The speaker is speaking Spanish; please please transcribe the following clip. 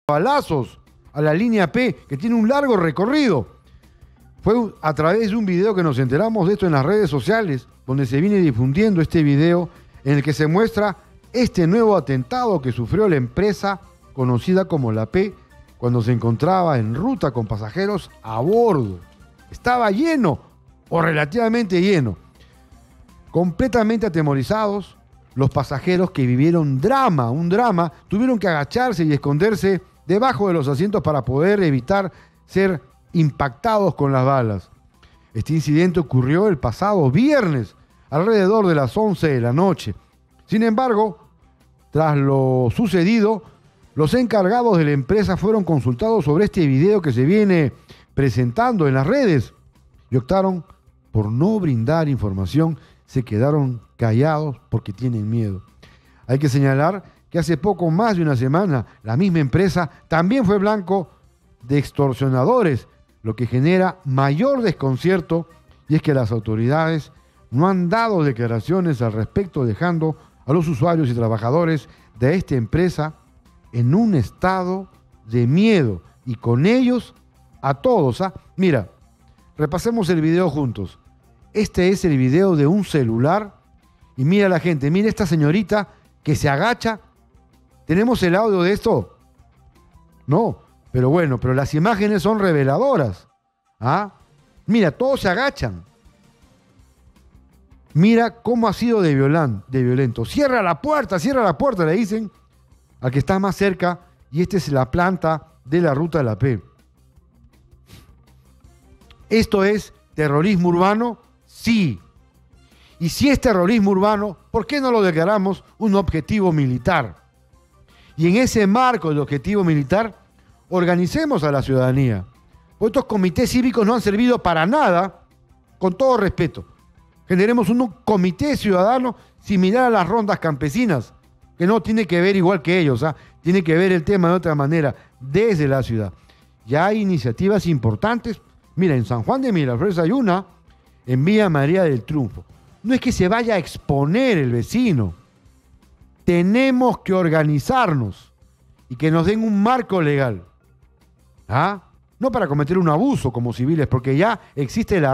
balazos a la línea P, que tiene un largo recorrido. Fue a través de un video que nos enteramos de esto en las redes sociales, donde se viene difundiendo este video en el que se muestra este nuevo atentado que sufrió la empresa conocida como la P cuando se encontraba en ruta con pasajeros a bordo. Estaba lleno o relativamente lleno. Completamente atemorizados, los pasajeros que vivieron un drama, tuvieron que agacharse y esconderse debajo de los asientos para poder evitar ser impactados con las balas. Este incidente ocurrió el pasado viernes, alrededor de las 11 de la noche. Sin embargo, tras lo sucedido, los encargados de la empresa fueron consultados sobre este video que se viene presentando en las redes y optaron por no brindar información, se quedaron callados porque tienen miedo. Hay que señalar que hace poco más de una semana la misma empresa también fue blanco de extorsionadores, lo que genera mayor desconcierto, y es que las autoridades no han dado declaraciones al respecto, dejando a los usuarios y trabajadores de esta empresa en un estado de miedo, y con ellos a todos. Mira, repasemos el video juntos. Este es el video de un celular y mira la gente, mira esta señorita que se agacha. ¿Tenemos el audio de esto? No, pero bueno, pero las imágenes son reveladoras. Mira, todos se agachan. Mira cómo ha sido de violento. Cierra la puerta, le dicen al que está más cerca, y esta es la planta de la ruta de la P. ¿Esto es terrorismo urbano? Sí. Y si es terrorismo urbano, ¿por qué no lo declaramos un objetivo militar? Y en ese marco del objetivo militar, organicemos a la ciudadanía. Estos comités cívicos no han servido para nada, con todo respeto. Generemos un comité ciudadano similar a las rondas campesinas, que no tiene que ver igual que ellos, tiene que ver el tema de otra manera, desde la ciudad. Ya hay iniciativas importantes. Mira, en San Juan de Miraflores hay una, en Villa María del Triunfo. No es que se vaya a exponer el vecino. Tenemos que organizarnos y que nos den un marco legal. No para cometer un abuso como civiles, porque ya existe la